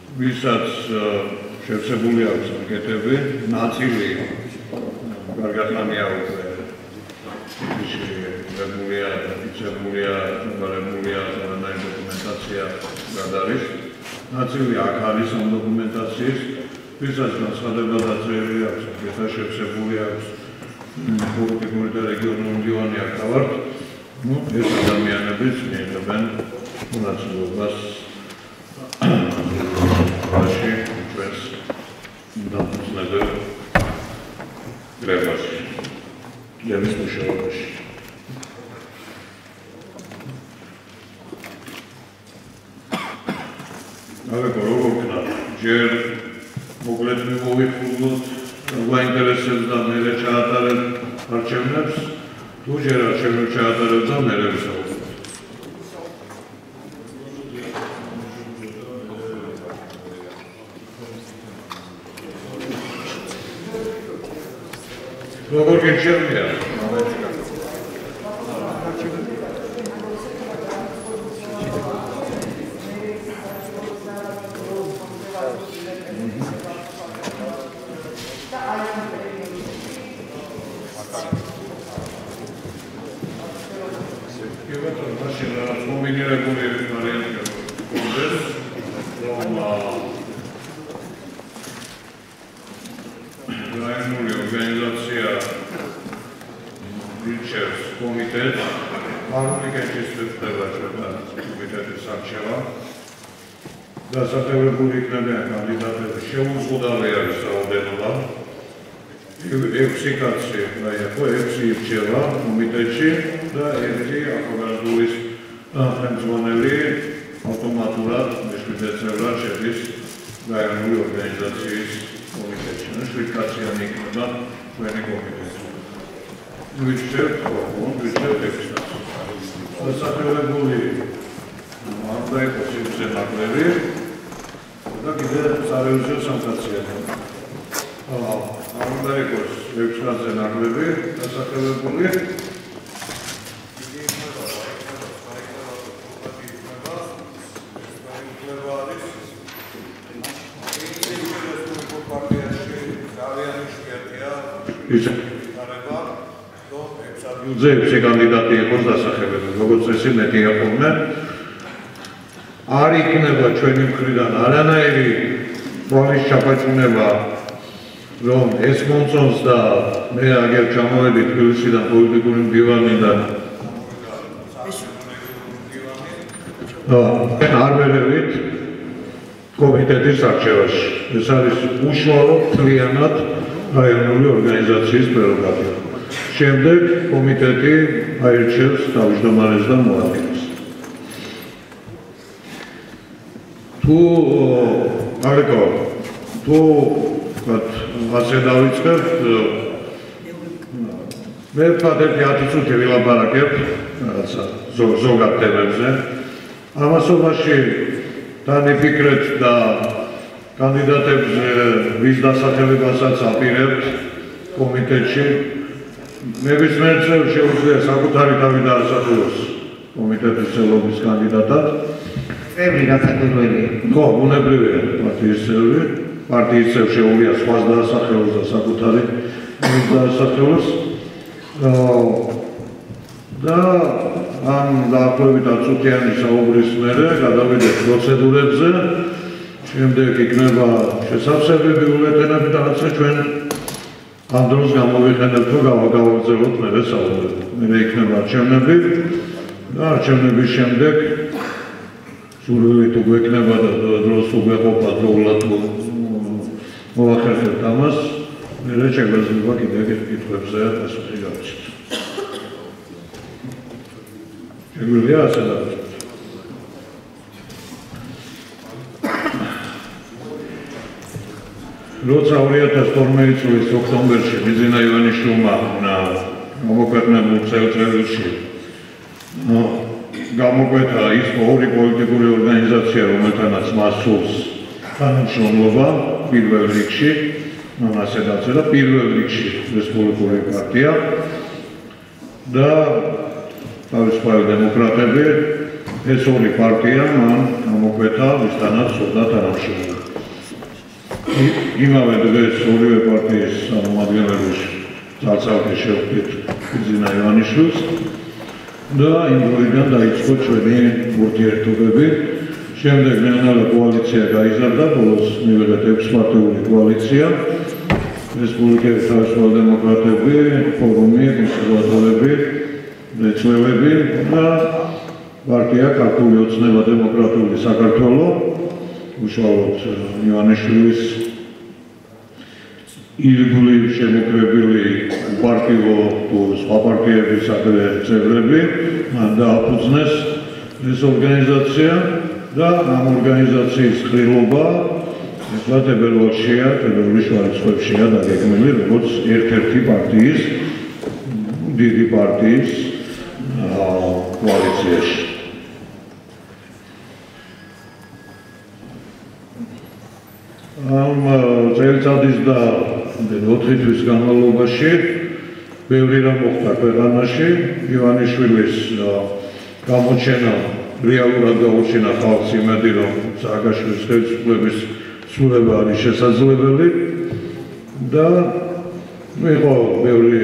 ვისაც შევსებული აქვს ანკეტები, ნაწილი გარგახანია უკვე შეგებულია, დაფიქსირებულია, ჩაბარებულია რაღაცნაირი დოკუმენტაცია გადარის. ნაწილი აქ არის ამ დოკუმენტაციის, ვისაც განცხადება დაწერილი აქვს, ვისაც შევსებული აქვს პოლიტიკური და რეგიონული მდივანი აქ ვართ. ეს ადამიანებიც მიიღებენ მონაწილეობას მაშინ ჩვენს დამფუძნებელ გრებაში, გრების მუშაობაში. ალეკო როგორ ვქნათ, ჯერ მოკლედ მივიხილოთ გვაინტერესებს და მერე ჩაატარებთ არჩევნებს, თუ ჯერ არჩევნებს ჩაატარებთ და მერე ვისაუბრებთ. როგორ გიჩვენია? დასახელებული იქნებიან კანდიდატები შეუზღუდავი არის რაოდენობა. 6 კაცი, ხო 6 ირჩევა კომიტეტში და 1 ახალგაზრდულის ხელმძღვანელი ავტომატურად მეშვიდე წევრად შედის რაიონული ორგანიზაციის კომიტეტში. 7 კაციანი იქნება ჩვენი კომიტეტი. ვიჩვენებთ 6 კაცს. დასახელებული არ დაიყოს იმზე ნაკლები და კიდევ სარევიზიო სამკაცია. არ დაიყოს 6 კაცზე ნაკლები დასახელებული. ზეებზე კანდიდატი იყოს დასახელებული, როგორც წესი მეტი აყოლმე. არ იქნება ჩვენი მხრიდან არანაირი თვალის ჩაფაჭუნება, რომ ეს მომწონს და მე აგერ ჩამოვედი თბილისიდან პოლიტიკური მდივანიდან. არ ვერევით კომიტეტის არჩევაში. ეს არის უშუალო მთლიანად რაიონული ორგანიზაციის პრეროგატივა. შემდეგ კომიტეტი აირჩევს თავმჯდომარეს და მოადგილეს. ალეკო, თუ ასე დავიწყებთ, მე ვთქვათ 10 წუთი ვილაპარაკებ რაღაცა ზოგად თემებზე. ამასობაში დანიფიქრეთ და კანდიდატებზე ვის დასახელებასაც აპირებთ კომიტეტში. ნებისმიერ წევრს შეუძლია საკუთარი თავი დაასახელოს კომიტეტის წევრობის კანდიდატად. წევრი გასაკვირველია. ხო, ბუნებრივია პარტიის წევრი. პარტიის წევრს შეუძლია სხვას დაასახელოს და საკუთარი დაასახელოს. და ამ დაახლოებით 10 წუთიანი საუბრის მერე გადავიდეთ პროცედურებზე. შემდეგ იქნება შესაძლებელი ბიულეტენები და რაღაცა ჩვენ ამ დროს გამოვიყენებთ, რომ გავაგზავნოთ მერე საუბრები. მერე იქნება არჩევნები და არჩევნების შემდეგ სურვილი თუ გვექნება და დროს უგეყოფათ დროულად მოვახერხებთ ამას, მერე შეგვეძლება კიდევ კითხვებზე პასუხი გავცეთ. შეგვიძლია ასე დავიწყოთ. როცა 2012 წლის ოქტომბერში ბიძინა ივანიშვილმა გამოქვეყნებულ წელიწადში გამოკვეთა ის ორი პოლიტიკური ორგანიზაცია, რომელთანაც მას სურს თანამშრომლობა პირველ რიგში, ასე დაწერა, პირველ რიგში რესპუბლიკური პარტია და თავისუფალი დემოკრატები, ეს ორი პარტია მან ამოკვეთა მისთანაც სოლდათ არამშრომელი. იმავე დღეს ორივე პარტიის წარმომადგენლების ძალწალკე შევხვდით ბიძინა ივანიშვილს და იმ დროიდან დაიწყო ჩვენი ურთიერთობები. შემდეგ ნეონალა კოალიცია გაიზარდა, ბოლოს მივიღეთ 6 პარტიული კოალიცია, რესპუბლიკების თავისუფალი დემოკრატები, ფორუმი, კონსერვატორები, მეცნიერები და პარტია ქართული ოცნება დემოკრატიული საქართველო, უშუალოდ ივანიშვილის ირგვლივ შემოკრებილი პარტიო თუ სხვა პარტიების ადრე წევრები მან დააფუძნეს ეს ორგანიზაცია და ამ ორგანიზაციის ყრილობა ეხლა თებერვალშია, თებერვლის შუარიცხვებშია დაგეგმილი როგორც ერთ-ერთი პარტიის, დიდი პარტიის კოალიციაში. ამ წელიწადის და 4 თვის განმავლობაში ბევრი რამ მოხდა ქვეყანაში. ივანიშვილის გამოჩენა რეალურად გაუჩინა ხალხს იმედი, რომ სააკაშვილის ხელისუფლების ცვლილება არის შესაძლებელი და იყო ბევრი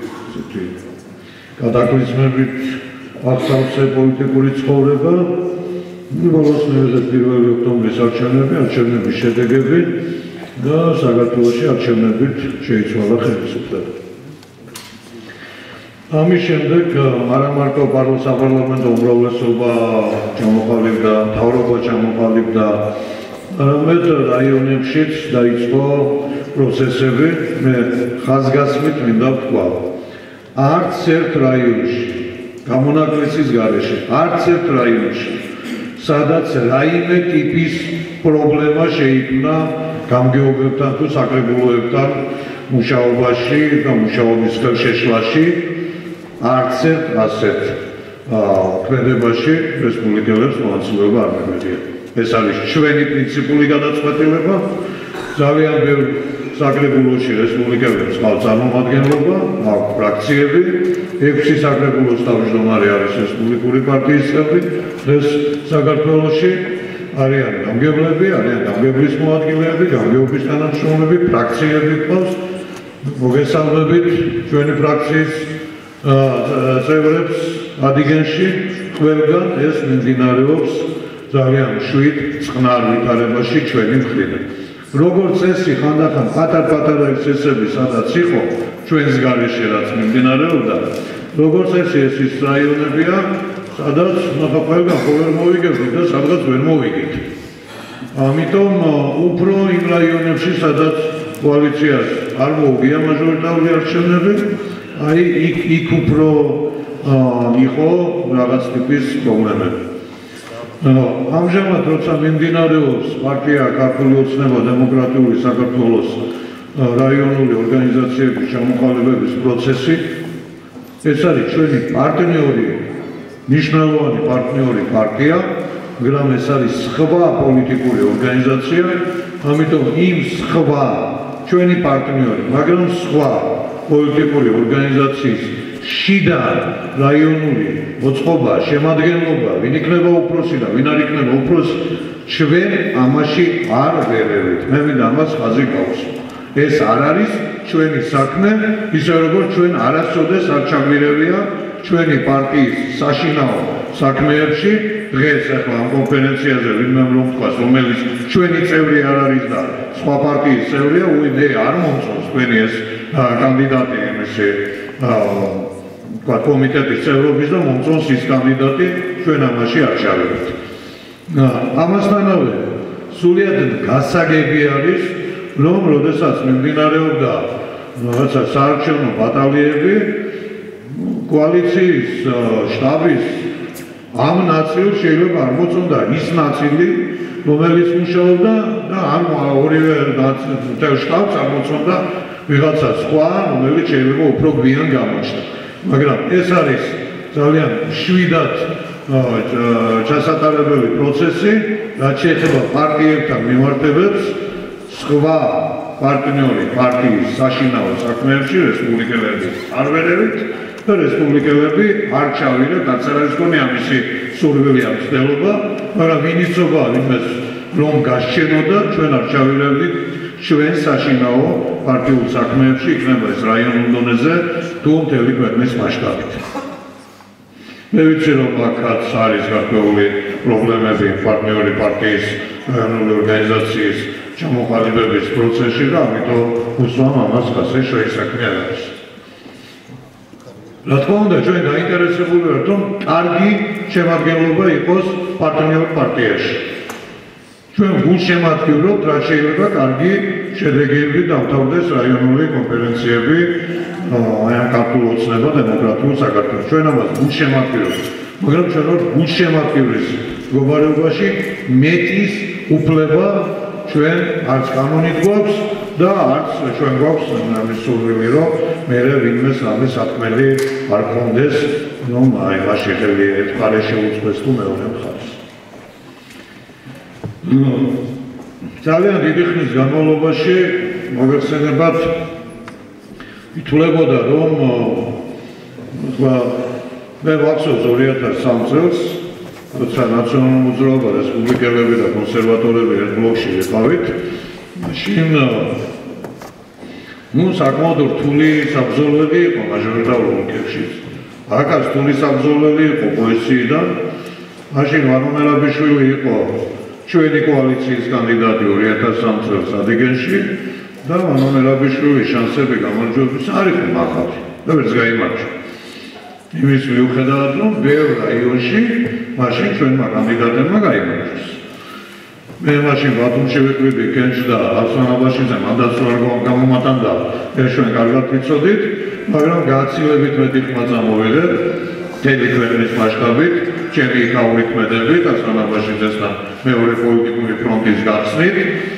კატაკლიზმებით აღსავსე პოლიტიკური ცხოვრება. ბოლოს მივიღეთ 1 ოქტომბრის არჩევნების შედეგები და საქართველოში არჩევნებით შეიცვალა ხელისუფლება. ამის შემდეგ არა მარტო საპარლამენტო უმრავლესობა ჩამოყალიბდა, მთავრობა ჩამოყალიბდა, არამედ რაიონებშიც დაიწყო პროცესები. მე ხაზგასმით მინდა ვთქვა, არც ერთ რაიონში, გამონაკლისის გარეშე, არც ერთ რაიონში, სადაც რაიმე ტიპის პრობლემა შეიქმნა გამგეობებთან თუ საკრებულოებთან მუშაობაში და მუშაობის ხელშეშლაში, არც ერთ ასეთ ქმედებაში რესპუბლიკელებს მონაწილეობა არ მივედია. ეს არის ჩვენი პრინციპული გადაწყვეტილება. ძალიან ბევრ საკრებულოში რესპუბლიკელებს ყავს წარმომადგენლობა, აქვს ფრაქციები, 6 საკრებულოს თავმჯდომარე არის რესპუბლიკური პარტიის წევრი. დღეს საქართველოში არიან გამგებლები, არიან გამგებლის მოადგილეები, გამგეობის თანამშრომლები, ფრაქციები ყავს. მოგესალმებით ჩვენი ფრაქციის წევრებს ადიგენში. ყველგან ეს მიმდინარეობს ძალიან მშვიდ, წყნარ ვითარებაში ჩვენი მხრიდან. როგორც წესი ხანდახან პატარ-პატარა ექსცესები სადაც იყო ჩვენს გარეშე რაც მიმდინარეობდა, როგორც წესი ეს ის რაიონებია, სადაც ყველგან ვერ მოვიგებთ და სადღაც ვერ მოვიგეთ. ამიტომ უფრო იმ რაიონებში, სადაც კოალიციას არ მოუგია მაჟორიტარული არჩევნები, აი იქ უფრო იყო რაღაც ტიპის პრობლემები. ამჟამად როცა მიმდინარეობს პარტია ქართული ოცნება დემოკრატიული საქართველოს რაიონული ორგანიზაციების ჩამოყალიბების პროცესი, ეს არის ჩვენი პარტნიორი, მნიშვნელოვანი პარტნიორი პარტია, მაგრამ ეს არის სხვა პოლიტიკური ორგანიზაცია, ამიტომ იმ სხვა ჩვენი პარტნიორი, მაგრამ სხვა პოლიტიკური ორგანიზაციის შიდა რაიონული მოწყობა, შემადგენლობა, ვინ იქნება უფროსი და ვინ არ იქნება უფროსი, ჩვენ ამაში არ ვერევით. მე მინდა ამას ხაზი გავუსვა. ეს არ არის ჩვენი საქმე, ისე როგორც ჩვენ არასოდეს არ ჩაგვირევია ჩვენი პარტიის საშინაო საქმეებში. დღეს ახლა ამ კონფერენციაზე ვინმე რომ თქვას, რომელიც ჩვენი წევრი არ არის და სხვა პარტიის წევრია, მე არ მომწონს თქვენი ეს კანდიდატი იმისი კომიტეტის წევრობის და მომწონს ის კანდიდატი, ჩვენ ამაში არ ჩავედით. ამასთანავე სულიად გასაგები არის, რომ როდესაც მიმდინარეობდა რაღაცა საარჩევნო ბატალიები, კოალიციის შტაბის ამ ნაწილს შეიძლება არ მოწონდა ის ნაწილი, რომელიც მუშაობდა და ამ ორივე ნაწილს შტაბს არ მოწონდა ვიღაცა სხვა, რომელიც შეიძლება უფრო გვიან გამოჩნდა. მაგრამ ეს არის ძალიან შვიდად ჩასატარებელი პროცესი, რაც შეეხება პარტიებთან მიმართებებს, სხვა პარტნიორი პარტიის საშინაო საქმეებში რესპუბლიკელები არ ვერევით და რესპუბლიკელები არ ჩავიდნენ, არც არ არის კონი ამისი სურვილი ამ ცდელობა, მაგრამ ვინიცობა იმას რომ გასჩენოდა, ჩვენ არ ჩავირევდით ჩვენ საშინაო პარტიულ საქმეებში, იქნება ეს რაიონულ დონეზე თუ მთელი ქვეყნის მასშტაბით. მე ვიცი რომ აქაც არის გარკვეული პრობლემები პარტნიორი პარტიის რაიონული ორგანიზაციის ჩამოყალიბების პროცესში და ამიტომ უსვამ ამას ასე შეისაქმე არ არის. რა თქმა უნდა, ჩვენ დაინტერესებული ვართ, რომ კარგი შემადგენლობა იყოს პარტნიორ პარტიაში. ჩვენ გულშემატკივრობთ, რა შეიძლება კარგი შედეგები დავთავრდეს რაიონული კონფერენციები აი ამ ქართულ ოცნება დემოკრატიულ საქართველოს. ჩვენ ამას გულშემატკივრობთ, მაგრამ ჩვენ ვართ გულშემატკივრის მდგომარეობაში მეტის უფლება ჩვენ არც კანონით გვაქვს და არც ჩვენ გვაქვს ამის სურვილი, რომ მე ვინმეს ამის საქმელი არ გქონდეს, რომ აი მაშინ ხელი ერთ მხარეს შეუწყდეს თუ მეორე მხარეს. ძალიან დიდი ხნის განმავლობაში მოგეხსენებათ ითვლებოდა რომ მე ვახსოვს 2003 წელს როცა ნაციონალურ მოძრაობა რესპუბლიკელები და კონსერვატორები ერთ ბლოკში ვიყავით მაშინ საკმაოდ რთული საბრძოლველი იყო მაჟორიტარულ ოლქებში. აქაც რთული საბრძოლველი იყო პოეზიიდან. მაშინ ვანო მერაბიშვილი იყო ჩვენი კოალიციის კანდიდატი 2003 წელს ადიგენში და ვანო მერაბიშვილის შანსები გამარჯვების არ იყო მაღალი და ვერც გაიმარჯვა. იმის მიუხედავად, რომ ბევრ რაიონში მაშინ ჩვენმა კანდიდატებმა გაიმარჯვეს. მე მაშინ ბათუმში ვიყრიდი კენჭ და არსლან აბაშიძე მანდატს არ გამომატანდა, ეს ჩვენ კარგად ვიცოდით, მაგრამ გააცილებით მეტი ხმა წამოვიდეთ მთელი ქვეყნის მასშტაბით, ჩემი იქაური ქმედებით, არსლან აბაშიძესთან მეორე პოლიტიკური ფრონტის გახსნით,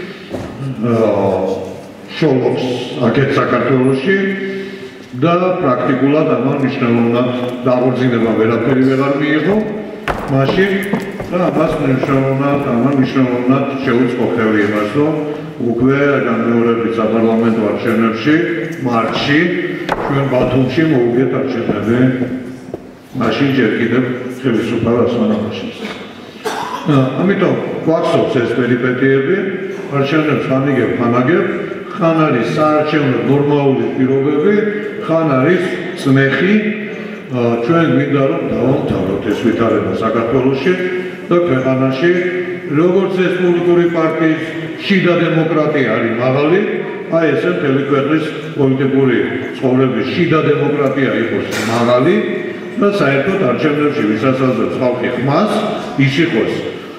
შოლობს აქეთ საქართველოში და პრაქტიკულად ამან მნიშვნელოვნად დაღორწინება ვერაფერი ვეღარ მიიღო მაშინ და ამას მნიშვნელოვნად შეუწყო ხელი იმას, რომ უკვე განმეორებით საპარლამენტო არჩევნებში მარტში ჩვენ ბათუმში მოვუგეთ არჩევნები მაშინ ჯერ კიდევ ხელისუფალ არსლან აბაშიძეს. ამიტომ გვახსოვს ეს პერიპეტიები, არჩევნებს ხან ხან არის საარჩევნო ნორმალური პირობები, ხან არის წნეხი, ჩვენ გვინდა რომ დავამთავროთ ეს ვითარება საქართველოში და ქვეყანაში, როგორც რესპუბლიკური პარტიის შიდა დემოკრატია არის მაღალი, აი ესე მთელი ქვეყნის პოლიტიკური ცხოვრების შიდა დემოკრატია იყოს მაღალი და საერთოდ არჩევნებში ვისასაზრებს ხალხი ხმას, ის იყოს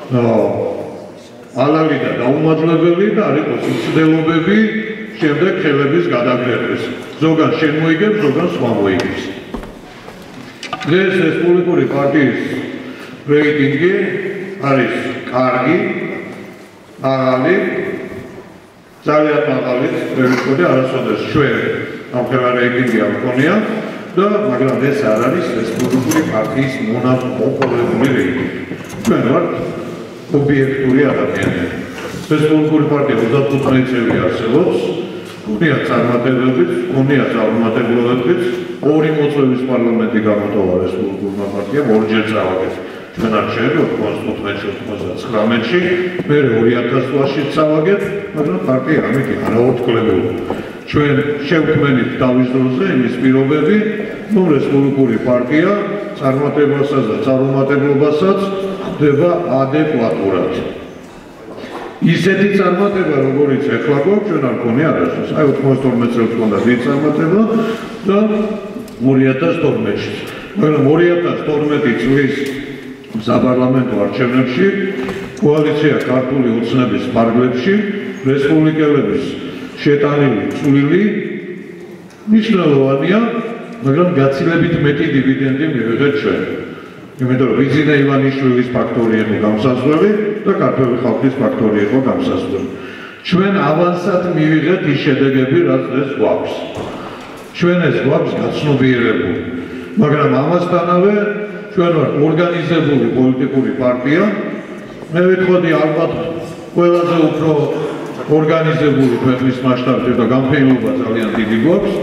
ალალი და დაუმაძლებელი და არ იყოს მცდელობები შემდეგ ხელების გადაგრევას. ზოგან შენ მოიგებს, ზოგან სხვა მოიგებს. დღეს რესპუბლიკური პარტიის რეიტინგი არის კარგი, მაღალი, ძალიან მაღალი, რეკორდი არასოდეს ჩვენ ამ ხელა რეიტინგი არ გქონია და მაგრამ ეს არ არის რესპუბლიკური პარტიის მონოპოლებული რეიტინგი. ჩვენ ვართ ობიექტური ადამიანები. რესპუბლიკური პარტია 35 წელი არსებობს, გქონია წარმატებებიც, გქონია ძალმატებლებიც, ორი მოწვევის პარლამენტი გამოტოვა რესპუბლიკურმა პარტიამ, ორჯერ წავაგეთ ჩვენ არჩევნები 95-99-ში, მე 2000 წლში წავაგეთ, მაგრამ პარტია ამით არაოთკლებულა. ჩვენ შევქმნით თავის დროზე იმის პირობები, რომ რესპუბლიკური პარტია წარმატებასაც და წარუმატებლობასაც ხდება ადეკვატურად. ისეთი წარმატება, როგორიც ეხლა გვაქვს, ჩვენ არ გქონია არასდროს. აი 92 წელს გქონდა დიდი წარმატება და 2012-ში. მაგრამ 2012 წლის საპარლამენტო არჩევნებში კოალიცია ქართული ოცნების ფარგლებში რესპუბლიკელების შეტანილი წვლილი მნიშვნელოვანია, მაგრამ გაცილებით მეტი დივიდენდი მივიღეთ ჩვენ. იმიტომ რომ ბიზინა ივანიშვილის ფაქტორი იყო გამსაზღვრელი და ქართული ხალხის ფაქტორი იყო გამსაზღვრელი. ჩვენ ავანსად მივიღეთ ის შედეგები, რაც დღეს გვაქვს. ჩვენ ეს გვაქვს გაცნობიერებული, მაგრამ ამასთანავე ჩვენ ვართ ორგანიზებული პოლიტიკური პარტია. მე ვიტყოდი ალბათ ყველაზე უფრო ორგანიზებული ქვეყნის მასშტაბით და გამყინულობა ძალიან დიდი გვაქვს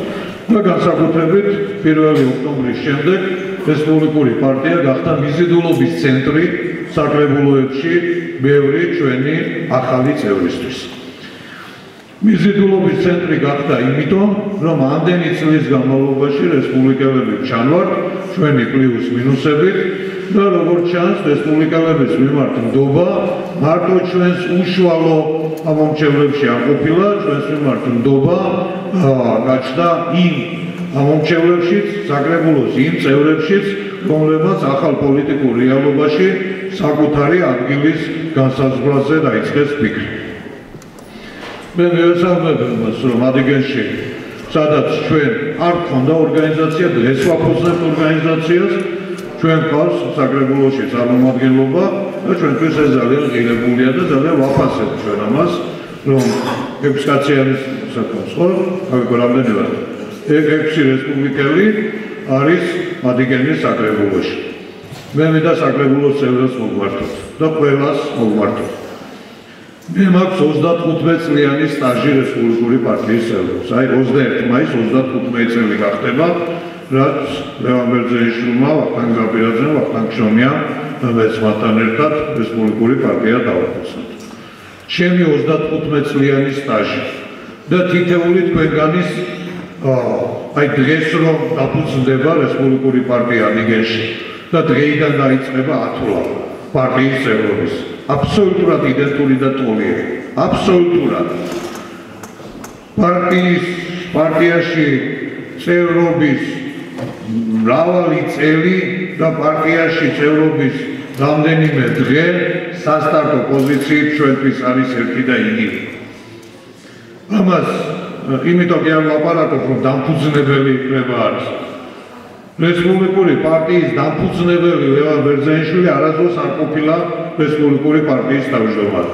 და განსაკუთრებით 1 ოქტომბრის შემდეგ რესპუბლიკური პარტია გახდა მიზიდულობის ცენტრი საკრებულოებში ბევრი ჩვენი ახალი წევრისთვის. მიზიდულობის ცენტრი გახდა იმიტომ, რომ ამდენი წლის განმავლობაში რესპუბლიკელები ჩანვართ ჩვენი პლუს მინუსებით და როგორც ჩანს, რესპუბლიკელების მიმართ ნდობა მარტო ჩვენს უშუალო ამომრჩევლებში არ ყოფილა, ჩვენს მიმართ ნდობა გაჩნდა იმ ამომრჩევლებშიც, საკრებულოს იმ წევრებშიც, რომლებმაც ახალ პოლიტიკურ რეალობაში საკუთარი ადგილის განსაზღვრაზე დაიწყეს ფიქრი. მე მივესალმებ მას, რომ ადიგენში, სადაც ჩვენ არ გქონდა ორგანიზაცია, დღეს ვაფუძნებთ ორგანიზაციას, ჩვენ გვყავს საკრებულოში წარმომადგენლობა და ჩვენთვის ეს ძალიან ღირებულია და ძალიან ვაფასებთ ჩვენ ამას, რომ 6 კაციანის საკუთრებს ხო? აღიქვა რამდენი ვარ? 6 რესპუბლიკელი არის ადიგენის საკრებულოში. მე მინდა საკრებულოს წევრებს მოგმართოთ და ყველას მოგმართოთ. მე მაქვს 35 წლიანი სტაჟი რესპუბლიკური პარტიის წევრებს. აი 21 მაისს 35 წელი გახდება, რაც ლევან ბერძენიშვილმა, ვახტანგ გაბირაძემ, ვახტანგ შრომიამ და მეც მათთან ერთად რესპუბლიკური პარტია დავაფუძნეთ. ჩემი 35 წლიანი სტაჟი და თითეული თქვენგანის აი დღეს რომ დაფუძნდება რესპუბლიკური პარტია ადიგენში და დღეიდან დაიწყება ათვლა პარტიის წევრობის. აბსოლუტურად იდენტური და ტოლიერი. აბსოლუტურად. პარტიაში წევრობის მრავალი წელი და პარტიაში წევრობის რამდენიმე დღე სასტარტო პოზიციით ჩვენთვის არის ერთი და იგივე. ამას იმიტომ კი არ ვაპარაკობ, რომ დამფუძნებელი იქნება არის. რესპუბლიკური პარტიის დამფუძნებელი ლევან ბერძენიშვილი არასდროს არ ყოფილა რესპუბლიკური პარტიის თავმჯდომარე.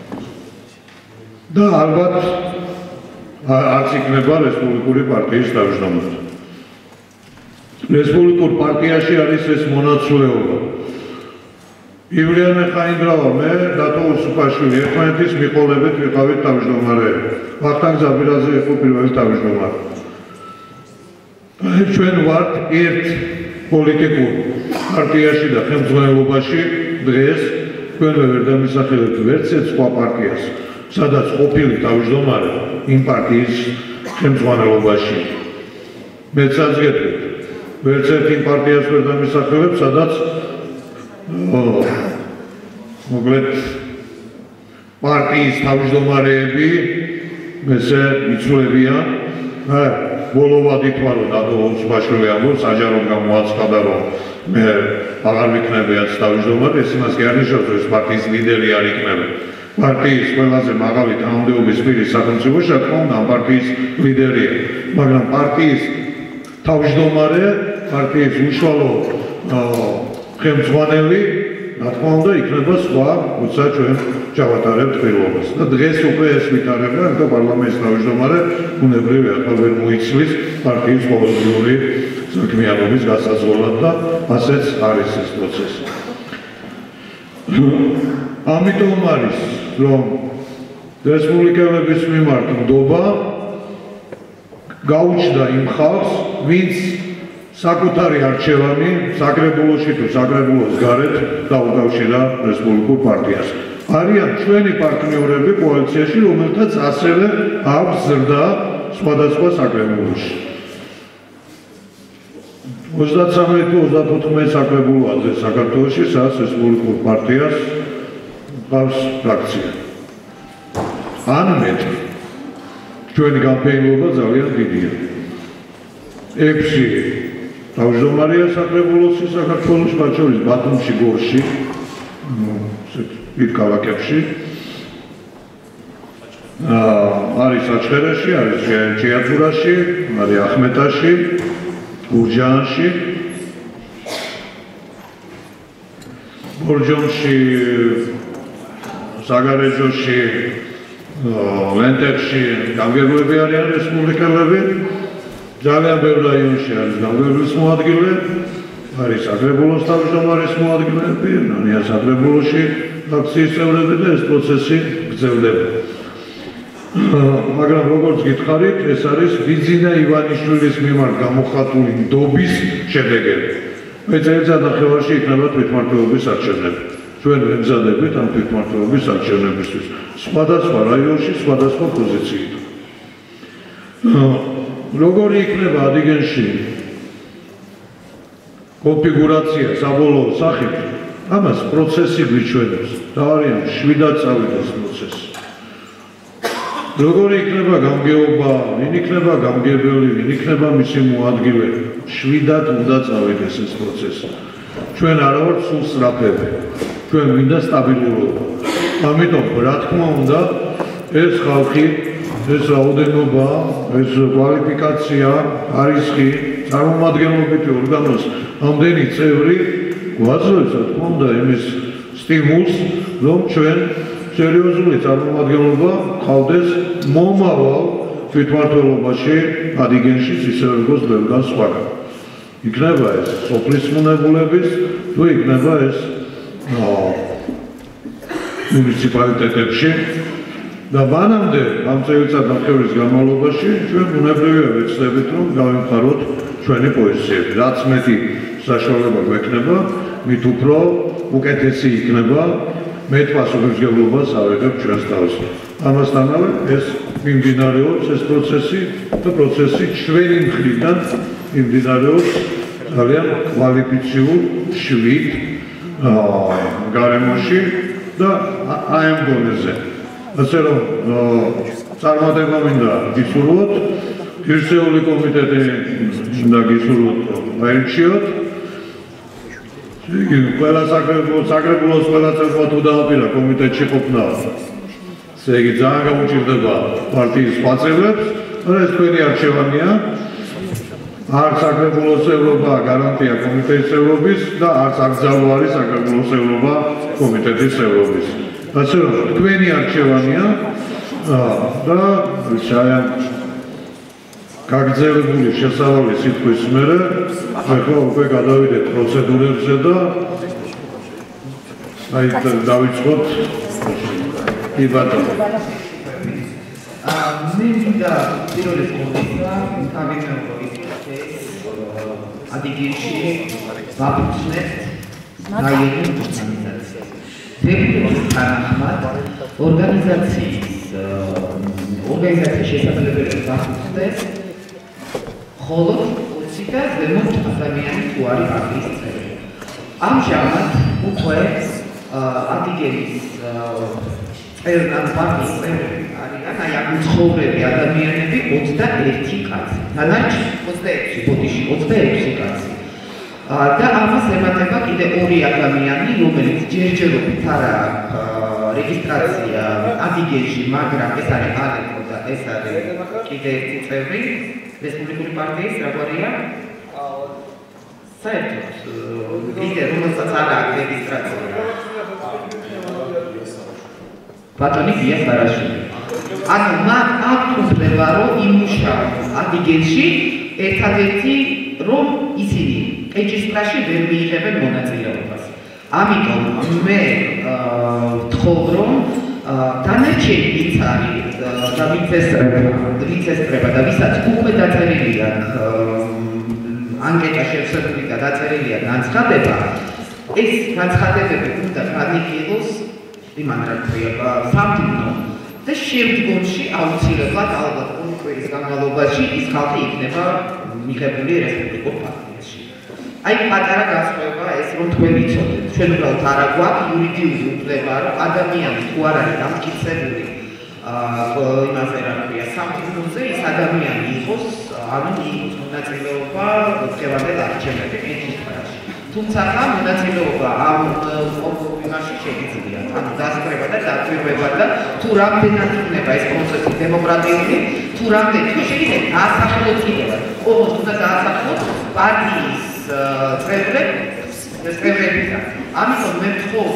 და ალბათ არც იქნება რესპუბლიკური პარტიის თავმჯდომარე. რესპუბლიკურ პარტიაში არის ეს მონაცვლეობა. ივლიანე ხაინდრავა, მე დათო უსუფაშვილი ერთმანეთის მიყოლებით ვიყავით თავმჯდომარეები. ვახტანგ გაბირაძე იყო პირველი თავმჯდომარე. ჩვენ ვართ ერთ პოლიტიკურ პარტიაში და ხელმძღვანელობაში დღეს ჩვენ ვერ დამისახელებთ ვერც ერთ სხვა პარტიას, სადაც ყოფილი თავმჯდომარე იმ პარტიის ხელმძღვანელობაში. მეც აზრით ვერც ერთ იმ პარტიას ვერ დამისახელებთ, სადაც მოკლედ პარტიის თავმჯდომარეები ესე იცვლებიან. ბოლოვადი თვალო დადო უსუბაშვილი ამბობს, საჯარომ გამოაცხადა, რომ მე აღარ ვიქნები არც თავმჯდომარე, ეს იმას კი არ ნიშნავს, რომ ეს პარტიის ლიდერი არ იქნება. პარტიის ყველაზე მაღალი თანამდებობის პირი სახელმწიფოში, რა თქმა უნდა, ამ პარტიის ლიდერია, მაგრამ პარტიის თავმჯდომარე, პარტიის უშუალო ხელმძღვანელი, რა თქმა უნდა, იქნება სხვა, როცა ჩვენ ჩავატარებთ პირობას. და დღეს უკვე ეს ვითარება, და პარლამენტის თავმჯდომარე ბუნებრივია, ახლა ვერ მოიცლის პარტიის ყოველდღიური საქმიანობის გასაზღვრად და ასეც არის ეს პროცესი. ამიტომ არის, რომ რესპუბლიკელების მიმართ ნდობა გაუჩნდა იმ ხალხს, ვინც საკუთარი არჩევანი საკრებულოში თუ საკრებულოს გარეთ დაუკავშირა რესპუბლიკურ პარტიას. არიან ჩვენი პარტნიორები კოალიციაში, რომელთაც ასევე აქვს ზრდა სხვადასხვა საკრებულოში. 33 თუ 34 საკრებულოა დღეს საქართველოში, სადაც რესპუბლიკურ პარტიას ყავს ფრაქცია. ან მეტი. ჩვენი გამყინულობა ძალიან დიდია. 6 თავმჯდომარეა საკრებულოში საქართველოში, მათ შორის ბათუმში, გორში, დიდ ქალაქებში. არის აჩხერაში, არის ჭიათურაში, არის ახმეტაში, გურჯაანში, ბორჯომში, საგარეჯოში, ლენტეხში გამგებლები არიან რესპუბლიკელები. ძალიან ბევრ რაიონში არის გამგებლის მოადგილე, არის საკრებულოს თავმჯდომარის მოადგილეები, არიან საკრებულოში ფრაქციის წევრები და ეს პროცესი გრძელდება. მაგრამ როგორც გითხარით, ეს არის ბიძინა ივანიშვილის მიმართ გამოხატული ნდობის შედეგები. წელიწად ნახევარში იქნება თვითმმართველობის არჩევნები. ჩვენ ვემზადებით ამ თვითმმართველობის არჩევნებისთვის სხვადასხვა რაიონში, სხვადასხვა პოზიციით. როგორი იქნება ადიგენში კონფიგურაცია საბოლოო სახით, ამას პროცესი გვიჩვენებს. დავარიან 7-დან წავიდეს პროცესი. როგორი იქნება გამგეობა, ვინ იქნება გამგებელი, ვინ იქნება მისი მოადგილე, 7-დან უნდა წავიდეს ეს პროცესი. ჩვენ არა ვართ სულ სწრაფები, ჩვენ მინდა სტაბილურობა. ამიტომ, რა თქმა უნდა, ეს ხალხი, ეს რაოდენობა, ეს კვალიფიკაცია, ხარისხი, წარმომადგენლობითი ორგანოს ამდენი წევრი გვაძლევს, რა თქმა უნდა, იმის სტიმულს, რომ ჩვენ სერიოზული წარმომადგენლობა ყავდეს მომავალ თვითმმართველობაში ადიგენშიც ისევე როგორც ბევრგან სხვაგან. იქნება ეს სოფლის მუნებულების თუ იქნება ეს მუნიციპალიტეტებში და მანამდე ამ წელიწად ნახევრის განმავლობაში ჩვენ ბუნებრივია ვეცდებით რომ გავიმხაროთ ჩვენი პოზიციები. რაც მეტი საშუალება გვექნება, მით უფრო უკეთესი იქნება მეტ პასუხისმგებლობას ავიღებ ჩვენს თავზე. ამასთანავე ეს მიმდინარეობს ეს პროცესი და პროცესი ჩვენი მხრიდან მიმდინარეობს ძალიან კვალიფიციურ 7 გარემოში და აი ამ დონეზე. ასე რომ წარმატება მინდა გისურვოთ, ღირსეული კომიტეტი მინდა გისურვოთ, აირჩიოთ. ყველა საკრებულოს ყველა წევრმა თუ დააპირა კომიტეტში ყოფნა, ესე იგი ძალიან გაუჭირდება პარტიის სხვა წევრებს, ეს თქვენი არჩევანია. არც საკრებულოს წევრობა გარანტია კომიტეტის წევრობის და არც აკრძალვა არის საკრებულოს წევრობა კომიტეტის წევრობის. ასე რომ თქვენი არჩევანია და შაია გაგრძელებული შესავალი სიტყვის მერე ახლა უკვე გადავიდეთ პროცედურებზე და აი დავიწყოთ კი ბატონო. მე მინდა პირველი კომენტა გამიგონო ადიგენში ვაფუძნეთ რაიონულ ორგანიზაციას. თემის თანახმად ორგანიზაციის შესაძლებლობებს ვაფუძნეთ ხოლო 20 და ზემოთ ადამიანი თუ არის პარტიის წევრი. ამჟამად უკვე ადიგენის პარტიის წევრები არიან, აი ამ მცხოვრები ადამიანები 21 კაცი. დანარჩენი 26 ბოდიში 26 კაცი. და ამას ემატება კიდე 2 ადამიანი, რომელიც ჯერჯერობით არა რეგისტრაცია ადიგენში, მაგრამ ეს არის ალეკო და ეს არის კიდე ერთი წევრი რესპუბლიკური პარტიის რაგვარია საერთოდ ლიდერ რომელსაც არ აქვს რეგისტრაცია ბატონი გია სარაშვილი. ანუ მათ აქვს უფლება რომ იმუშაოს ადიგენში ერთადერთი რომ ისინი რეჯისტრაში ვერ მიიღებენ მონაწილეობას. ამიტომ მე ვთხოვ რომ დანარჩენი ვინც არის და ვინც ესწრება და ვისაც უკვე დაწერილი აქვს ანკეტა შევსებული და დაწერილია განცხადება, ეს განცხადებები უნდა განიხილოს იმან რა ქვია სამდივნო და შემდგომში აუცილებლად ალბათ ორი განმავლობაში ის ხალხი იქნება მიღებული რესპუბლიკურ პარტიაში. აი პატარა განსხვავება ეს რომ თქვენ იცოდეთ, ჩვენ უბრალოდ არ გვაქვს იურიდიული უფლება რომ ადამიანი თუ არ არის დამტკიცებული იმაზე რა ქვია სამდივნოზე ის ადამიანი იყოს ანუ მიიღოს მონაწილეობა დღევანდელ არჩევნებში რეგისტრაში. თუმცა ამ მონაწილეობა ამ იმაში შეიძლება, ანუ დასწრება და დაკვირვება და თუ რამდენად იქნება ეს პროცესი დემოკრატიული, თუ რამდენად თუ შეიძლება დაასახელოს კიდევ, ოღონდ უნდა დაასახელოს პარტიის წევრებიდან. ამიტომ მე ვთხოვ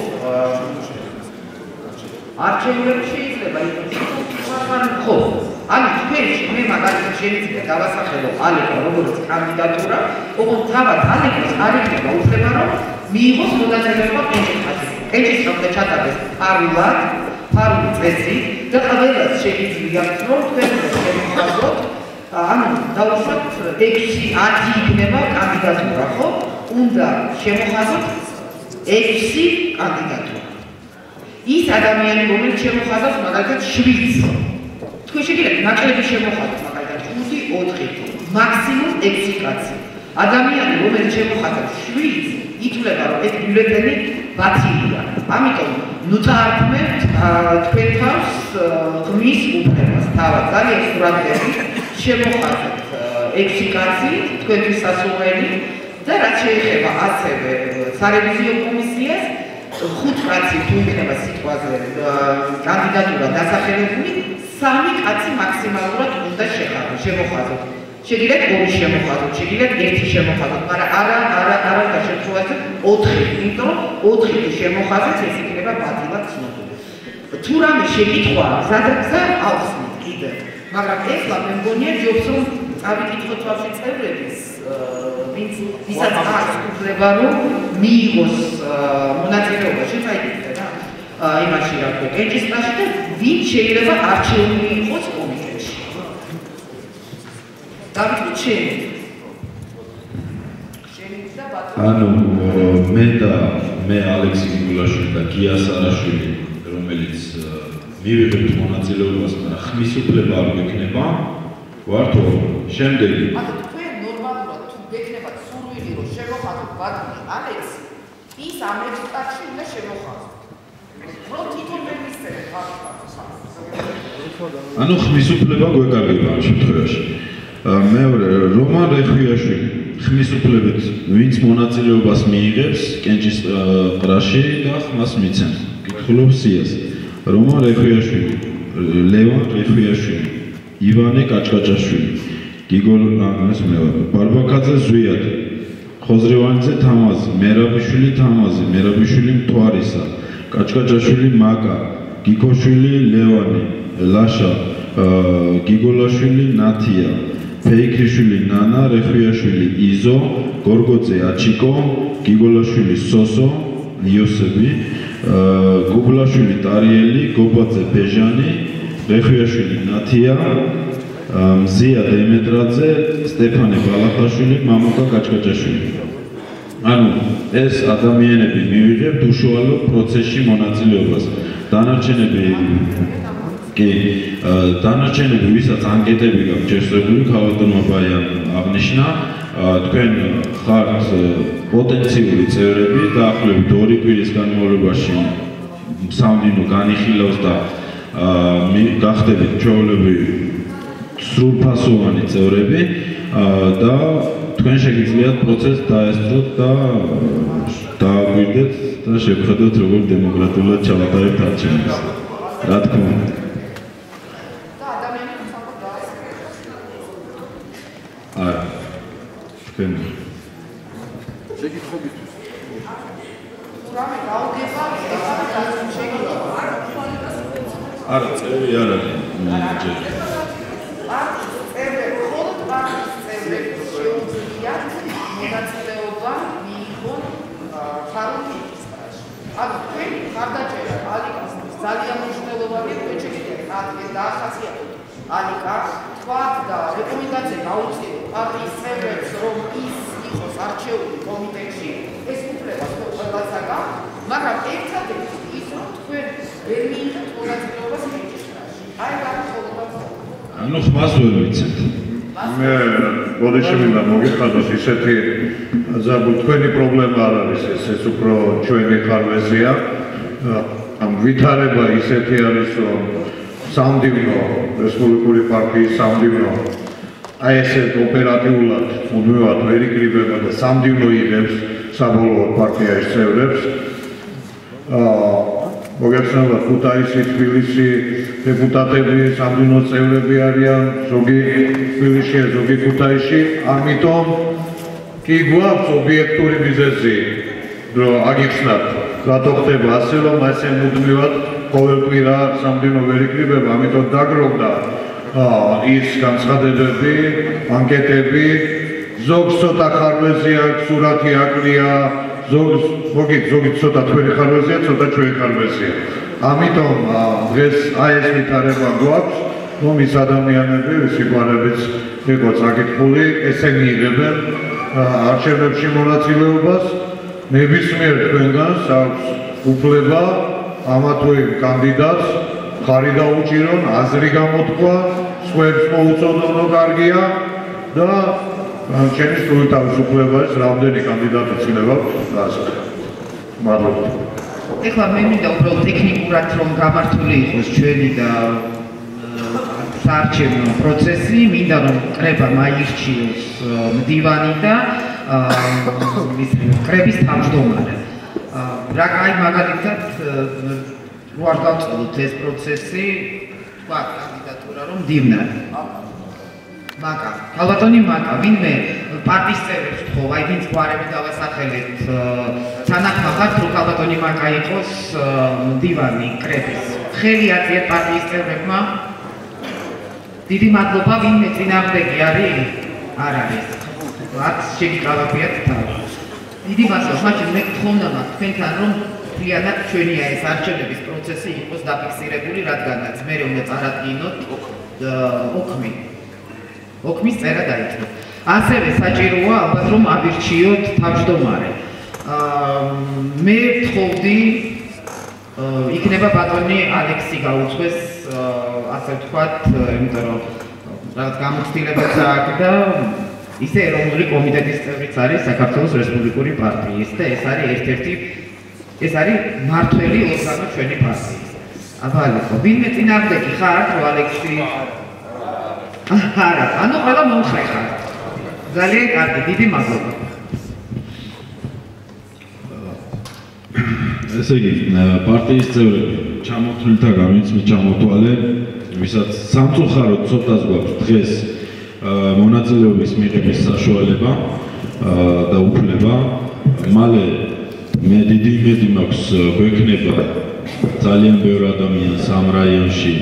არჩევნებში შეიძლება ხო ანუ თქვენში მე მაგალითად შეიძლება დავასახელო ალეკო როგორც კანდიდატურა, ოღონდ თავად ალეკოს არ იქნება უფლება რომ მიიღოს მონაწილეობა პენჩისში. პენჩისში უნდა ჩატარდეს ფარული წესი და ყველას შეგიძლიათ რომ თქვენ შევხვდეთ ანუ დავუშვათ 6-10 იქნება კანდიდატურა ხო? უნდა შემოხაზოთ 6 კანდიდატურა. ის ადამიანი რომელიც შემოხაზავს მაგალითად 7-ს. თქვენ შეგიძლიათ ნაკლები შემოხაზოთ მაგალითად 5-4, მაქსიმუმ 6 კაცი. ადამიანი რომელიც შემოხაზავს 7-ს ითვლება რომ ეს ბიულეტენი ბათილია. ამიტომ ნუ წაართმევთ თქვენ თავს ღმის უფლებას. თავად ძალიან სურათები შემოხაზეთ 6 კაცი თქვენთვის სასურველი და რაც შეეხება ასევე სარევიზიო კომისიას 5 კაცი თუ იქნება სიტყვაზე კანდიდატურა დასახელებული 3 კაცი მაქსიმალურად უნდა შემოხაზოთ. შეგიძლიათ 2 შემოხაზოთ, შეგიძლიათ 1 შემოხაზოთ, მაგრამ არა და შემთხვევაში 4, იმიტომ რომ 4 თუ შემოხაზეთ, ეს იქნება ბათილად ცნობილი. თუ რამე შეკითხვა გზადაგზა ავხსნით კიდევ, მაგრამ ეხლა მე მგონია ჯობს რომ წავიკითხოთ თავში წევრების, ვისაც აქვს უფლება რომ მიიღოს მონაწილეობა, შეწაიკითხე რა. იმაში რა ქვია, კენჭისყრაში და ვინ შეიძლება არჩეული იყოს კომიტეტში. დავიწყოთ შენი. ანუ მე ალექსი გიგულაშვილი და გია სარაშვილი რომელიც მივიღებთ მონაწილეობას, მაგრამ ხმის უფლება არ გვექნება, ვართ ორი. შემდეგი. ანუ თქვენ ნორმალურად თუ გექნებათ სურვილი რომ შემოხაზოთ ბატონი ალექსი, ის ამ ეჭვში უნდა შემოხაზოთ. რომ თვითონ მე მისცემთ ხალხს. ანუ ხმის უფლება გვეკარგება ამ შემთხვევაში. მეორე რომან რეხვიაშვილი ხმის უფლებით ვინც მონაწილეობას მიიღებს კენჭისყრაში და ხმას მიცემს. კითხულობს სიას. რომან რეხვიაშვილი, ლევან რეხვიაშვილი, ივანე კაჭკაჭაშვილი, გიგოლ ბარბაკაძე ზვიად, ხოზრევანიძე თამაზი, მერაბიშვილი თამაზი, მერაბიშვილი მთვარისა, კაჭკაჭაშვილი მაკა, გიქოშვილი ლევანი, ლაშა, გიგოლაშვილი ნათია, ფეიქრიშვილი ნანა, რეხვიაშვილი იზო, გორგოძე აჩიკო, გიგოლაშვილი სოსო, იოსები, გუბლაშვილი ტარიელი, გობაძე ბეჟანი, რეხვიაშვილი ნათია, მზია დემეტრაძე, სტეფანე ბალახაშვილი, მამაკა კაჭკაჭაშვილი. ანუ ეს ადამიანები მივიღებთ უშუალო პროცესში მონაწილეობას. დანარჩენები ვისაც ანკეტები გაქვთ შესწრებული, ქალბატონმა ბაიამ აღნიშნა, თქვენ ხართ პოტენციური წევრები, დაახლოებით 2 კვირის განმავლობაში სამდინო განიხილავს და გახდებით ჩვეულებრივი სრულფასოვანი წევრები და თქვენ შეგიძლიათ პროცესს დაესწროთ და დააგვირდეთ და შევხედოთ როგორ დემოკრატიულად ჩავატარებთ არჩევნებს. რა თქმა უნდა. არა. თქვენ შეკითხვებისთვის. რამე გავგება, ეხლა შეგიძლია. არა, წევრი არ არის. მონაწილეობა მიიღონ ხარუნტის. ანუ თქვენ ხარდაჭერა ალიკას ძალიან მნიშვნელოვანია, თქვენ შეგიძლიათ ადგილ დაახასიათოთ ალიკა, თქვათ და რეკომენდაცია გაუწიოთ პარტიის წევრებს, რომ ის იყოს არჩეული კომიტეტში, ეს უფლება ყველას აქვს, მაგრამ ერთადერთი ის რომ თქვენ ვერ მიიღებთ მონაწილეობას კენჭისყრაში. აი რა ხოლმე. ანუ ხმას ვერ ვიცით. მე ბოდიში მინდა მოგიხადოთ ისეთი ზაბუ თქვენი პრობლემა არ არის ეს უფრო ჩვენი ხარვეზია ამ ვითარება ისეთი არის რომ სამდივნო რესპუბლიკური პარტიის სამდივნო აი ესე ოპერატიულად მუდმივად ვერ იკრიბება და სამდივნო იღებს საბოლოოდ პარტიის წევრებს მოგეხსენება ქუთაისი, თბილისი დეპუტატები, სამდივნო წევრები არიან, ზოგი თბილისში, ზოგი ქუთაისში, ამიტომ კი გვაქვს ობიექტური მიზეზი, რომ აგიხსნათ, რატო ხდება ასე, რომ ასე მუდმივად ყოველკვირა სამდივნო ვერ იკრიბება, ამიტომ დაგროვდა ის განცხადებები, ანკეტები, ზოგს ცოტა ხარვეზი აქვს, სურათი აკლია, ზოგი ცოტა თქვენი ხარვეზია, ცოტა ჩვენი ხარვეზია. ამიტომ დღეს აი ეს ვითარება გვაქვს, რომ ის ადამიანები, ვისგვარებიც იყო წაკითხული, ესენი იღებენ არჩევნებში მონაწილეობას, ნებისმიერ თქვენგანს აქვს უფლება ამა თუ იმ კანდიდატს ხარი დაუჭირონ, აზრი გამოთქვა, სხვებს მოუწოდონ, რომ კარგია და ჩემი სრული თავისუფლება ეს რამდენი კანდიდატი ცნება გასაგებია. მადლობა. ეხლა მე მინდა უბრალოდ ტექნიკურად რომ გამართული იყოს ჩვენი და საარჩევნო პროცესი, მინდა რომ კრებამ აირჩიოს მდივანი და კრების თავმჯდომარე. რა კაი მაგალითად რო არ დავწყობთ ეს პროცესი, თქვა კანდიდატურა რომ მდივნარი. მაკა, ალბათონი მაკა, ვინმე პარტიის წევრებს თქო, აი ვინც გვარები დავასახელეთ, თანახმად რომ ალბათონი მაკა იყოს მდივანი კრების. ხელი აწიეთ პარტიის წევრებმა. დიდი მადლობა, ვინმე წინააღმდეგი არის? არ არის. რაც შეგიკავებიათ თავი. დიდი მადლობა, მაგრამ მე გთხოვნა მაქვს თქვენთან რომ მთლიანად ჩვენია ეს არჩევნების პროცესი იყოს დაფიქსირებული, რადგანაც მე უნდა წარადგინოთ ოქმის წერა დაიწყო. ასევე საჭიროა ალბათ რომ ავირჩიოთ თავმჯდომარე. მე ვთხოვდი იქნება ბატონი ალექსი გაუწვეს ასე ვთქვათ, იმიტომ რომ რაღაც გამოცდილებაც აქვს და ისე ეროვნული კომიტეტის წევრიც არის საქართველოს რესპუბლიკური პარტიის და ეს არის ერთ-ერთი ეს არის მართველი ორგანო ჩვენი პარტიის. აბა ალექსო, ვინმე წინააღმდეგი ხართ რომ ალექსი არა, ანუ ყველა მომხრე ხარ. ძალიან კარგი, დიდი მადლობა. ესე იგი, პარტიის წევრები ჩამოთვლითაგან ვინც მიჩამოთვალე, ვისაც სამწუხაროდ ცოტას გვაქვს დღეს მონაწილეობის მიღების საშუალება და უფლება, მალე მე დიდი იმედი მაქვს გვექნება ძალიან ბევრი ადამიანს ამ რაიონში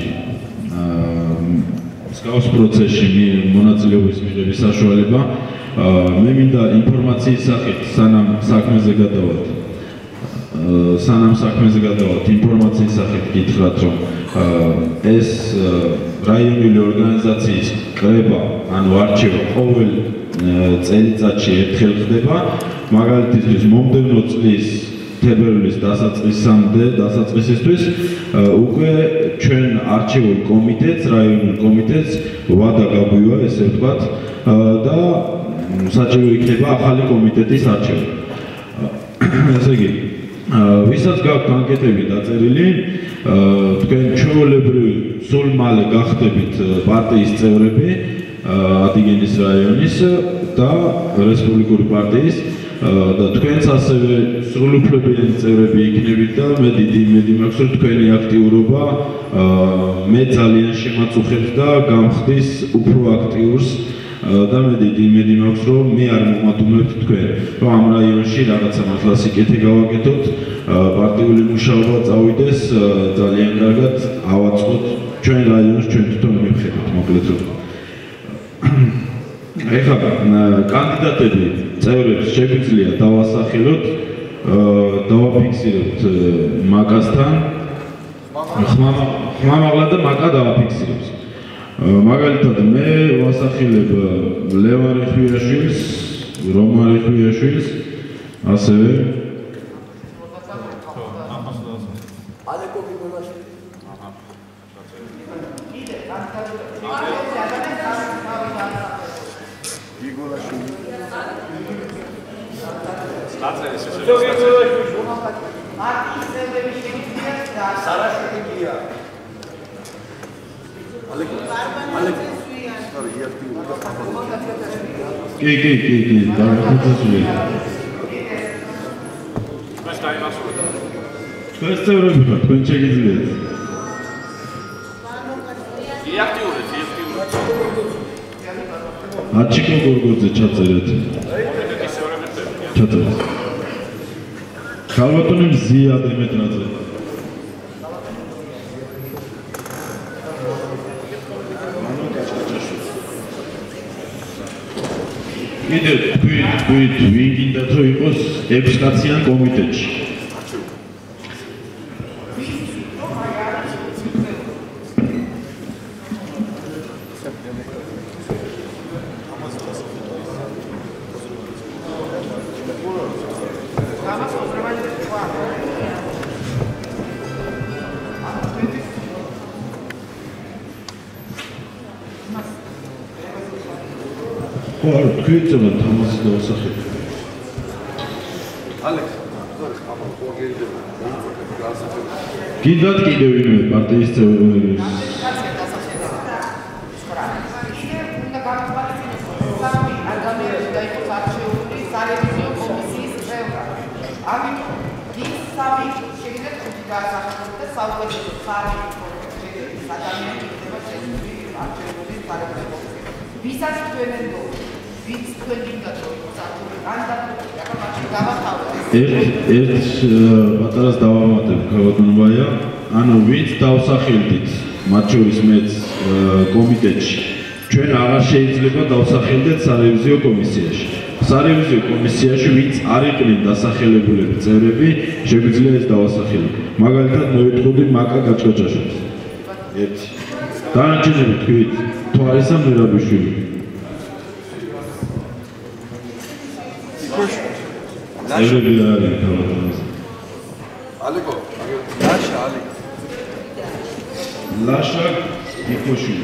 მსგავს პროცესში მონაწილეობის მიღების საშუალება. მე მინდა ინფორმაციის სახით სანამ საქმეზე გადავალთ ინფორმაციის სახით გითხრათ რომ ეს რაიონული ორგანიზაციის კრება ანუ არჩევა ყოველ წელიწადში ერთხელ ხდება. მაგალითისთვის მომდევნო წლის თებერვლის დასაწყისისთვის უკვე ჩვენ არჩეულ კომიტეტს, რაიონულ კომიტეტს ვადა გაგვივა, ესე ვთქვათ, და საჭირო იქნება ახალი კომიტეტის არჩევა. ესე იგი, ვისაც გაქვთ ანკეტები დაწერილი, თქვენ ჩვეულებრივ სულ მალე გახდებით პარტიის წევრები ადიგენის რაიონის და რესპუბლიკური პარტიის და თქვენც ასევე სრულუფლებიანი წევრები იქნებით და მე დიდი იმედი მაქვს რომ თქვენი აქტიურობა მე ძალიან შემაწუხებს და გამხდის უფრო აქტიურს და მე დიდი იმედი მაქვს რომ მე არ მომატუმებთ თქვენ რომ ამ რაიონში რაღაცა მართლა სიკეთე გავაკეთოთ პარტიული მუშაობა წავიდეს ძალიან კარგად ავაწყოთ ჩვენ რაიონს ჩვენ თვითონ მივხედოთ მოკლედ რომ ეხლა კანდიდატები წევრებს შეგვიძლია დავასახელოთ დავაფიქსირებთ მაკასთან ხმამაღლა და მაკა დავაფიქსირებს მაგალითად მე ვასახელებ ლევან რეხვიაშვილს რომან რეხვიაშვილს ასევე კი, დაახოცესული. თქვენ წევრები ხართ, თქვენ შეგიძლიათ. აჩიკო გორგოძე ჩაწერეთ. ჩაწერეთ. ქალბატონი მზია დემეტრაძე. კიდევ თქვით ვინ გინდათ რომ იყოს 6 კაციან კომიტეტში. ხო, არა, თქვენ წელად თამასი დავსახელე. ალექს, აბა, ყოგერდება. გინდათ კიდევ ვინმე პარტიის წევრი? ვისაც თქვენ დო ვიც თქვენ გინდათ რომ ერთ პატარას დავამატებ ქალბატონია, ანუ ვინც დავსახელდით, მათ შორის მეც კომიტეტში, ჩვენ აღარ შეიძლება დავსახელდეთ სარევიზიო კომისიაში. სარევიზიო კომისიაში ვინც არ იყვნენ დასახელებულები წევრები, შეგვიძლია ეს დავასახელოთ. მაგალითად მოვიტყუდი მაკა გაჭკაჭაშვილს. ერთი. დანარჩენები თქვით, თუ არის ამ მერაბიშვილი. წევრები არ არის ქალბატონს. ალეკო, ლაშა ალეკო. ლაშა იკოშვილი.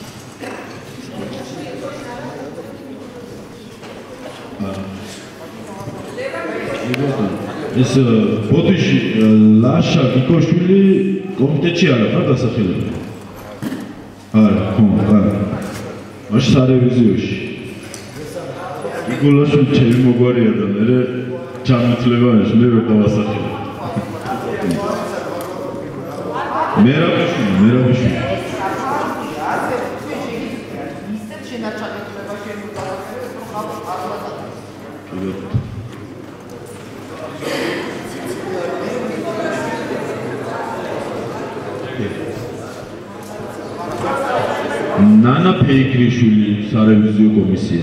ეს ბოდიში ლაშა იკოშვილი კომიტეტში არა ხარ დასახელებული? არა, ხო, არა. მაშინ სარევიზიოში. იგულაშვილი ჩემი მოგვარია და მე ჩამოთვლება ეს მე ვერ დავასახელებ. მერაბიშვილი. ნანა ფეიგრიშვილი სარევიზიო კომისია.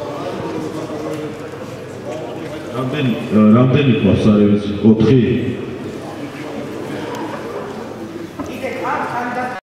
რამდენი ყავს სარევიზიო? 4?